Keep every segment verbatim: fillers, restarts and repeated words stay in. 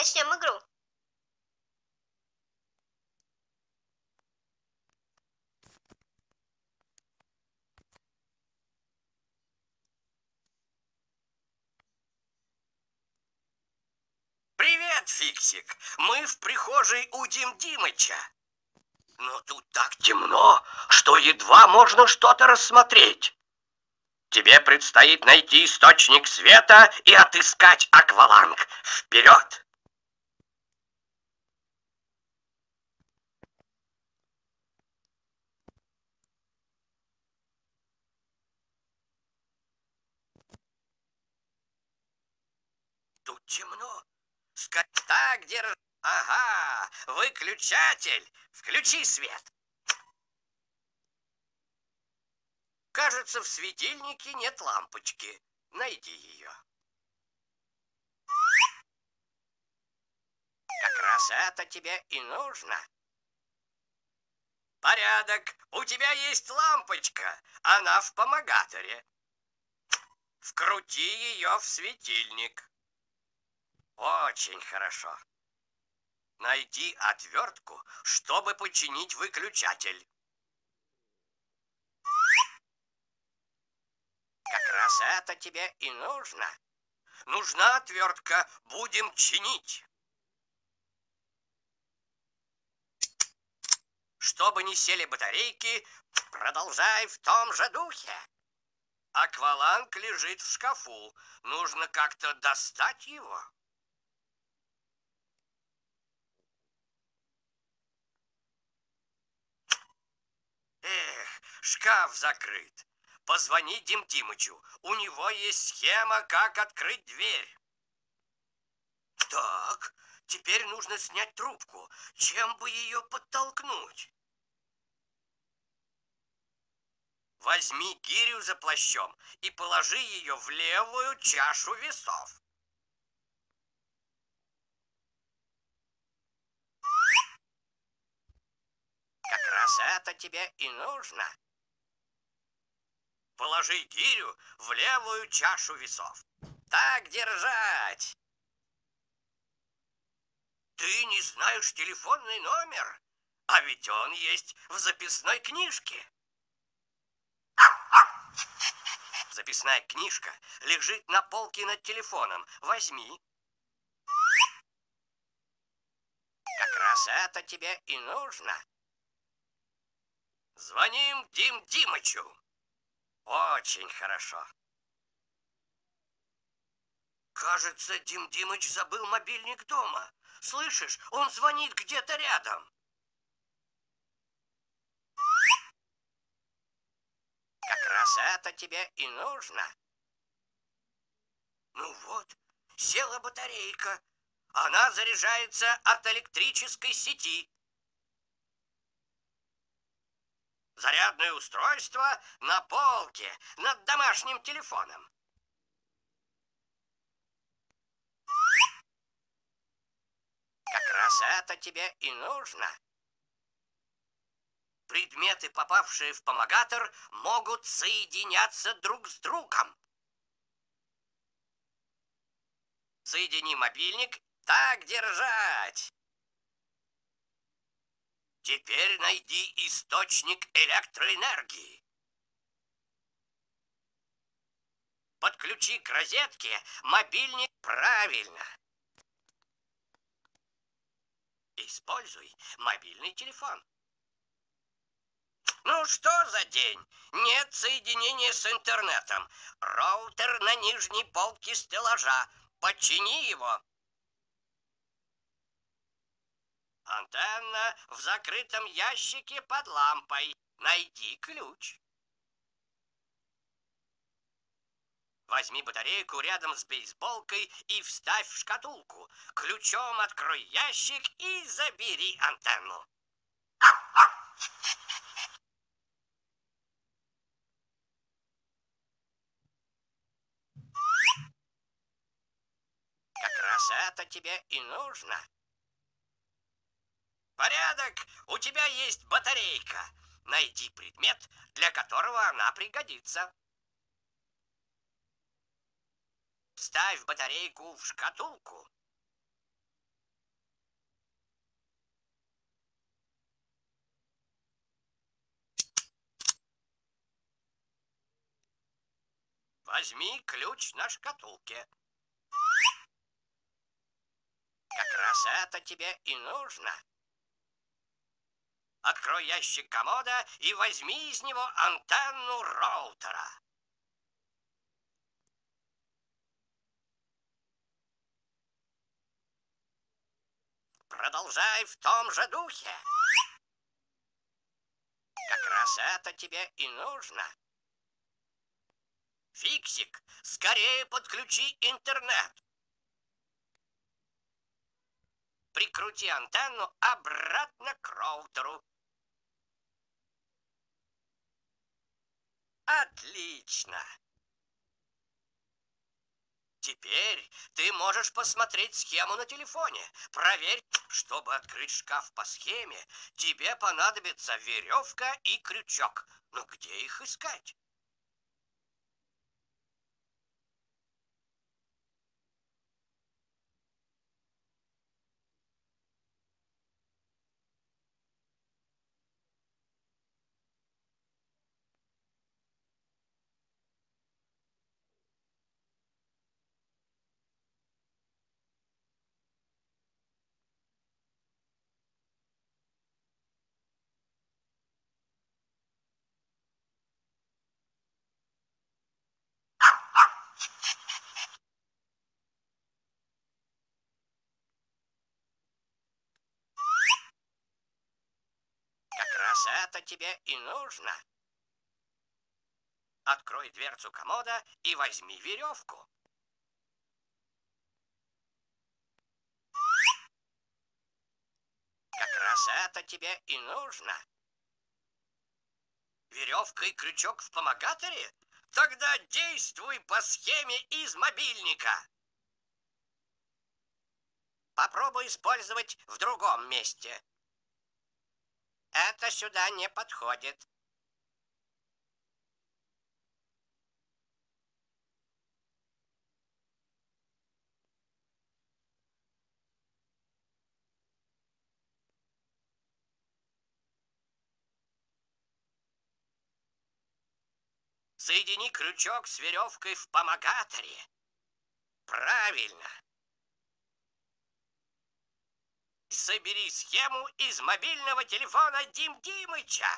начнем игру. Привет, Фиксик. Мы в прихожей у Дим Димыча. Но тут так темно, что едва можно что-то рассмотреть. Тебе предстоит найти источник света и отыскать акваланг. Вперед! Тут темно. Ска- Так, держи. Ага, выключатель. Включи свет. Кажется, в светильнике нет лампочки. Найди ее. Как раз это тебе и нужно. Порядок. У тебя есть лампочка. Она в помогаторе. Вкрути ее в светильник. Очень хорошо. Найди отвертку, чтобы починить выключатель. Как раз это тебе и нужно. Нужна отвертка. Будем чинить. Чтобы не сели батарейки, продолжай в том же духе. Акваланг лежит в шкафу. Нужно как-то достать его. Эх, шкаф закрыт. Позвони Дим Димычу. У него есть схема, как открыть дверь. Так, теперь нужно снять трубку. Чем бы ее подтолкнуть? Возьми гирю за плащом и положи ее в левую чашу весов. Как раз это тебе и нужно. Положи гирю в левую чашу весов. Так держать. Ты не знаешь телефонный номер? А ведь он есть в записной книжке. Записная книжка лежит на полке над телефоном. Возьми. Как раз это тебе и нужно. Звоним Дим Димычу. Очень хорошо. Кажется, Дим Димыч забыл мобильник дома. Слышишь, он звонит где-то рядом. Как раз это тебе и нужно. Ну вот, села батарейка. Она заряжается от электрической сети. Зарядное устройство на полке над домашним телефоном. Как раз это тебе и нужно. Предметы, попавшие в помогатор, могут соединяться друг с другом. Соедини мобильник. Так держать. Теперь найди источник электроэнергии. Подключи к розетке мобильник правильно. Используй мобильный телефон. Ну что за день? Нет соединения с интернетом. Роутер на нижней полке стеллажа. Почини его. Антенна в закрытом ящике под лампой. Найди ключ. Возьми батарейку рядом с бейсболкой и вставь в шкатулку. Ключом открой ящик и забери антенну. Как раз это тебе и нужно. Порядок, у тебя есть батарейка. Найди предмет, для которого она пригодится. Вставь батарейку в шкатулку. Возьми ключ на шкатулке. Как раз это тебе и нужно. Открой ящик комода и возьми из него антенну роутера. Продолжай в том же духе. Как раз это тебе и нужно. Фиксик, скорее подключи интернет. Прикрути антенну обратно к роутеру. Отлично. Теперь ты можешь посмотреть схему на телефоне. Проверь, чтобы открыть шкаф по схеме, тебе понадобится веревка и крючок. Но где их искать? Как раз это тебе и нужно. Открой дверцу комода и возьми веревку. Как раз это тебе и нужно. Веревка и крючок в помогаторе? Тогда действуй по схеме из мобильника. Попробуй использовать в другом месте. Это сюда не подходит. Соедини крючок с веревкой в помогаторе. Правильно. Собери схему из мобильного телефона Дим Димыча.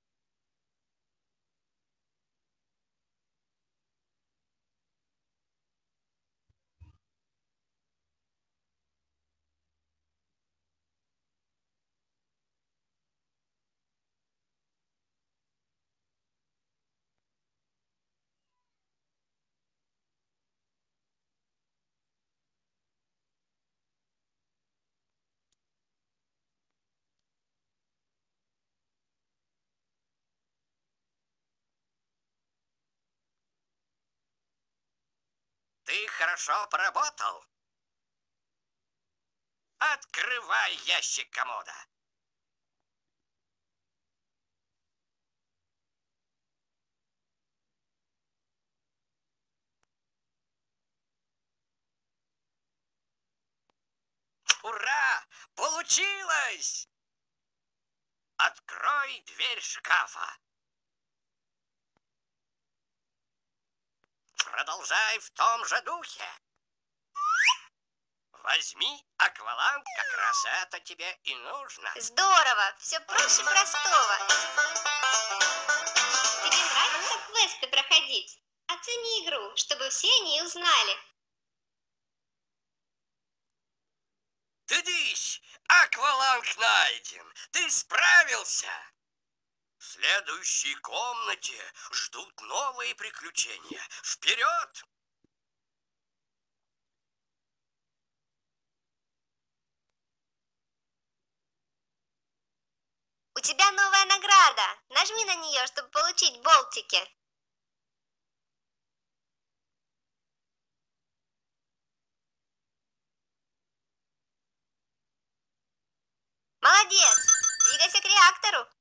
Ты хорошо поработал. Открывай ящик комода. Ура! Получилось! Открой дверь шкафа. Продолжай в том же духе. Возьми акваланг, как раз это тебе и нужно. Здорово! Все проще простого. Тебе нравится квесты проходить? Оцени игру, чтобы все они узнали. Тыдыщ! Акваланг найден! Ты справился! В следующей комнате ждут новые приключения. Вперед! У тебя новая награда. Нажми на нее, чтобы получить болтики. Молодец! Двигайся к реактору.